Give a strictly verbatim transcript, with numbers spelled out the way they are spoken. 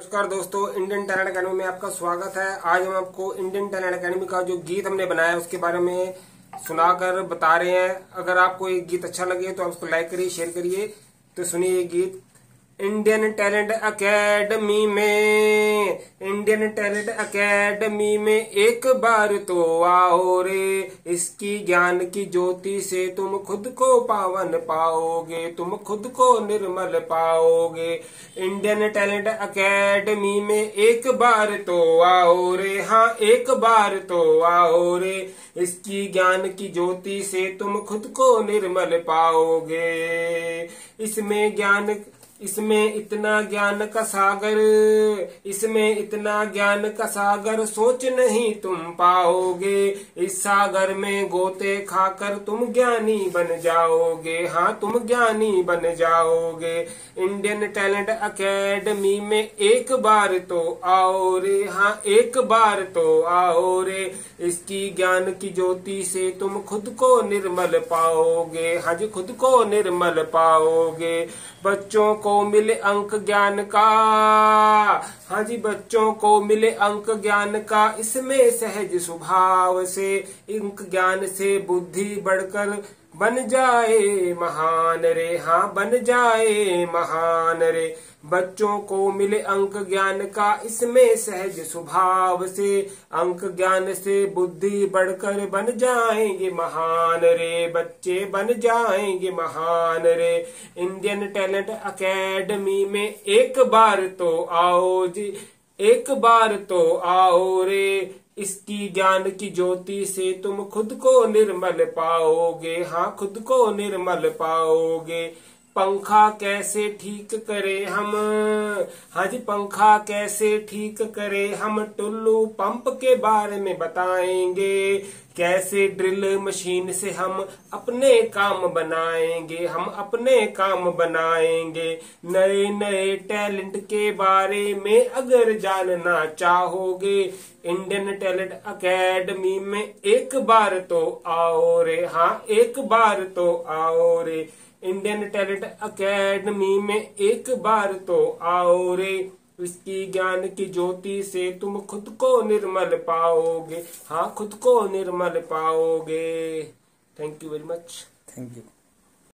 नमस्कार दोस्तों, Indian Talent Academy में आपका स्वागत है। आज हम आपको इंडियन टैलेंट अकेडमी का जो गीत हमने बनाया है उसके बारे में सुनाकर बता रहे हैं। अगर आपको ये गीत अच्छा लगे तो आप उसको लाइक करिए, शेयर करिए। तो सुनिए ये गीत। इंडियन टैलेंट अकेडमी में इंडियन टैलेंट अकेडमी में एक बार तो आओ रे, इसकी ज्ञान की ज्योति से तुम खुद को पावन पाओगे, तुम खुद को निर्मल पाओगे। इंडियन टैलेंट अकेडमी में एक बार तो आओ रे, हाँ एक बार तो आओ रे, इसकी ज्ञान की ज्योति से तुम खुद को निर्मल पाओगे। इसमें ज्ञान इसमें इतना ज्ञान का सागर, इसमें इतना ज्ञान का सागर सोच नहीं तुम पाओगे। इस सागर में गोते खाकर तुम ज्ञानी बन जाओगे, हाँ तुम ज्ञानी बन जाओगे। इंडियन टैलेंट अकेडमी में एक बार तो आओ रे, हाँ एक बार तो आओ रे, इसकी ज्ञान की ज्योति से तुम खुद को निर्मल पाओगे, हाँ जी खुद को निर्मल पाओगे। बच्चों को मिले अंक ज्ञान का, हाँ जी बच्चों को मिले अंक ज्ञान का, इसमें सहज स्वभाव से अंक ज्ञान से बुद्धि बढ़कर बन जाए महान रे, हाँ बन जाए महान रे। बच्चों को मिले अंक ज्ञान का, इसमें सहज स्वभाव से अंक ज्ञान से बुद्धि बढ़कर बन जाएंगे महान रे, बच्चे बन जाएंगे महान रे। इंडियन टैलेंट अकेडमी में एक बार तो आओ जी, एक बार तो आओ रे, इसकी ज्ञान की ज्योति से तुम खुद को निर्मल पाओगे, हाँ खुद को निर्मल पाओगे। पंखा कैसे ठीक करे हम, हाँ जी पंखा कैसे ठीक करे हम, टुल्लू पंप के बारे में बताएंगे। कैसे ड्रिल मशीन से हम अपने काम बनाएंगे, हम अपने काम बनाएंगे। नए नए टैलेंट के बारे में अगर जानना चाहोगे, इंडियन टैलेंट अकेडमी में एक बार तो आओ रे, हाँ एक बार तो आओ रे। इंडियन टैलेंट अकेडमी में एक बार तो आओ रे, इसकी ज्ञान की ज्योति से तुम खुद को निर्मल पाओगे, हाँ खुद को निर्मल पाओगे। Thank you very much. Thank you.